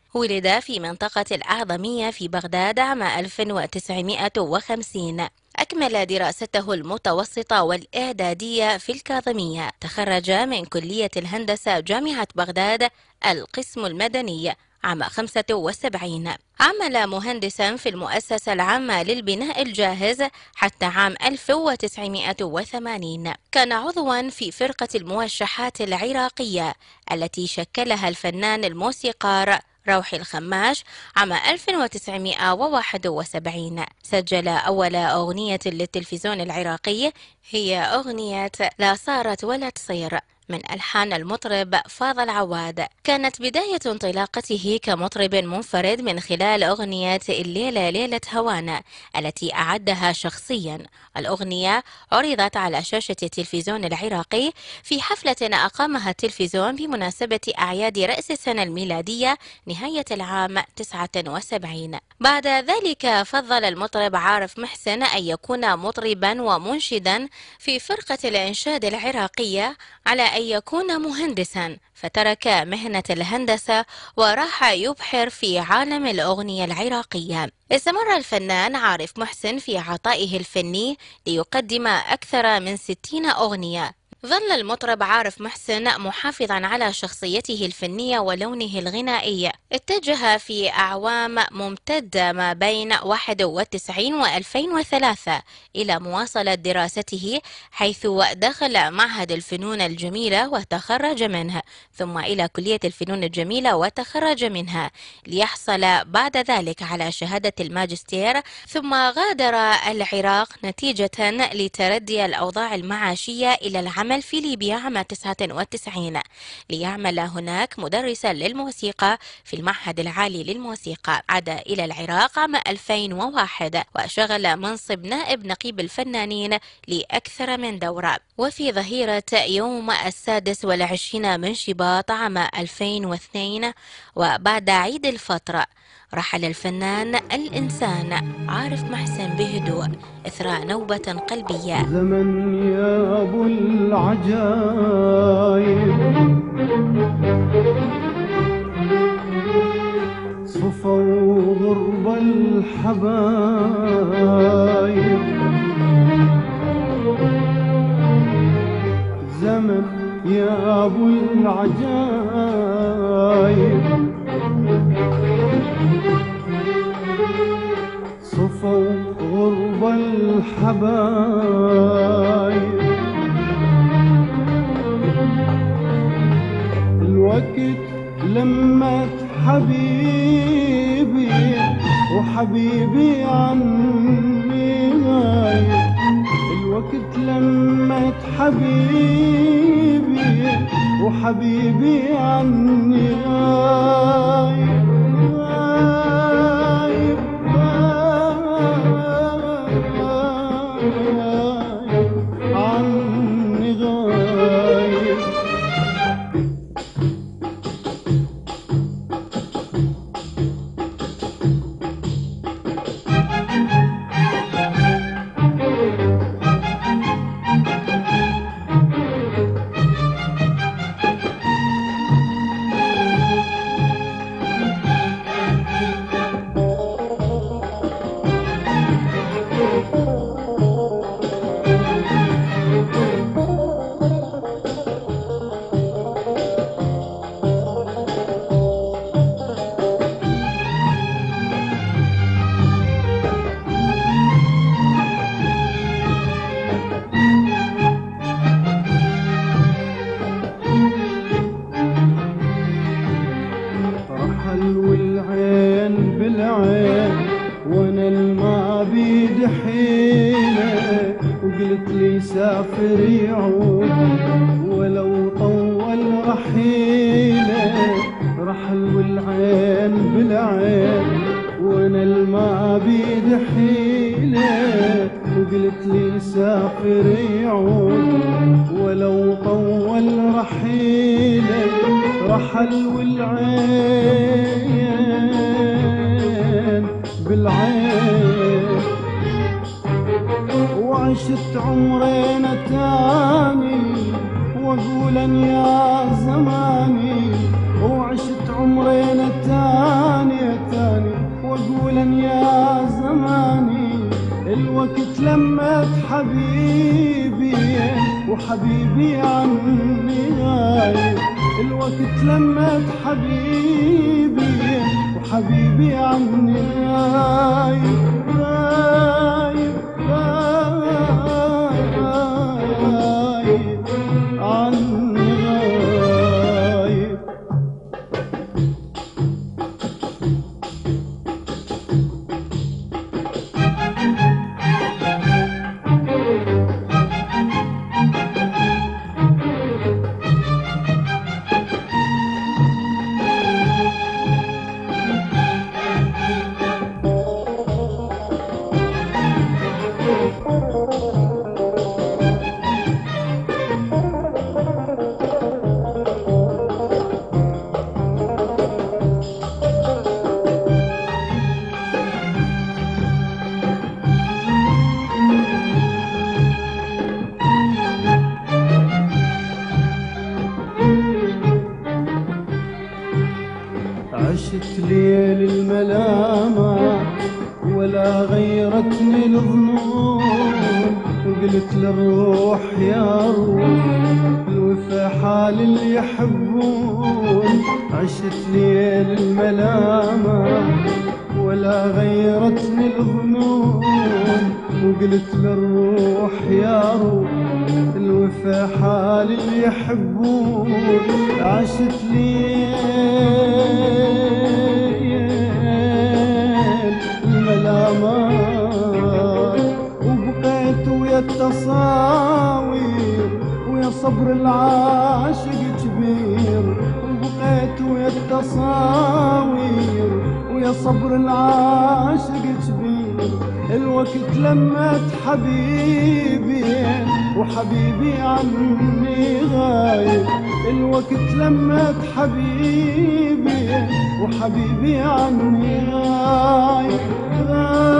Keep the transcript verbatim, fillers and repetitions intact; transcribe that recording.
ولد في منطقة الأعظمية في بغداد عام ألف وتسعمائة وخمسين. أكمل دراسته المتوسطة والإعدادية في الكاظمية. تخرج من كلية الهندسة جامعة بغداد القسم المدني عام خمسة وسبعين. عمل مهندسا في المؤسسة العامة للبناء الجاهز حتى عام ألف وتسعمائة وثمانين. كان عضوا في فرقة الموشحات العراقية التي شكلها الفنان الموسيقار روحي الخماش عام ألف وتسعمائة وواحد وسبعين. سجل أول أغنية للتلفزيون العراقي هي أغنية لا صارت ولا تصير من ألحان المطرب فاضل عواد. كانت بداية انطلاقته كمطرب منفرد من خلال أغنية الليلة ليلة هوانا التي أعدها شخصيا. الأغنية عرضت على شاشة التلفزيون العراقي في حفلة أقامها التلفزيون بمناسبة أعياد رأس السنة الميلادية نهاية العام تسعة وسبعين. بعد ذلك فضل المطرب عارف محسن أن يكون مطربا ومنشدا في فرقة الإنشاد العراقية على أن يكون مهندسا، فترك مهنة الهندسة وراح يبحر في عالم الأغنية العراقية. استمر الفنان عارف محسن في عطائه الفني ليقدم أكثر من ستين أغنية. ظل المطرب عارف محسن محافظا على شخصيته الفنية ولونه الغنائي. اتجه في أعوام ممتدة ما بين واحد وتسعين وألفين وثلاثة إلى مواصلة دراسته، حيث دخل معهد الفنون الجميلة وتخرج منه، ثم إلى كلية الفنون الجميلة وتخرج منها، ليحصل بعد ذلك على شهادة الماجستير. ثم غادر العراق نتيجة لتردي الأوضاع المعاشية إلى العمل في ليبيا عام تسعة وتسعين، ليعمل هناك مدرسا للموسيقى في المعهد العالي للموسيقى. عاد إلى العراق عام ألفين وواحد وشغل منصب نائب نقيب الفنانين لأكثر من دورة. وفي ظهيرة يوم السادس والعشرين من شباط عام ألفين واثنين وبعد عيد الفطر رحل الفنان الإنسان عارف محسن بهدوء إثر نوبة قلبية. زمن يا أبو العجايب صفوا غرب الحبايب، زمن يا أبو العجايب صفوا غرب الحبايب. الوقت لمت حبيبي وحبيبي عني غايب، الوقت لمت حبيبي وحبيبي عني غايب. والعين بالعين وانا الما بيد حيله، وقلت لي سافر يعود ولو طول رحيله. رحل والعين بالعين وانا الما بيد حيله، وقلت لي سافر يعود ولو طول رحيله. رحل والعين بالعين وعشت عمرين تاني واقول يا زماني، وعشت عمرين تاني الوقت لمت حبيبي وحبيبي عني غايب، الوقت لمت حبيبي وحبيبي عني غايب غايب غايب عني غايب. عشت ليل الملامة ولا غيرتني الظنون، وقلت للروح يا روح الوفا حال اللي يحبون. عشت ليل الملامة ولا غيرتني الظنون، وقلت للروح يا روح الوفا حال اللي يحبون. عشت ليل الملامات وبقيت ويا التصاوير ويا صبر العاشق كبير، وبقيت ويا التصاوير ويا صبر العاشق كبير. الوقت لمت حبيبي وحبيبي عني غايب، الوقت لمت حبيبي وحبيبي عني غايب غايب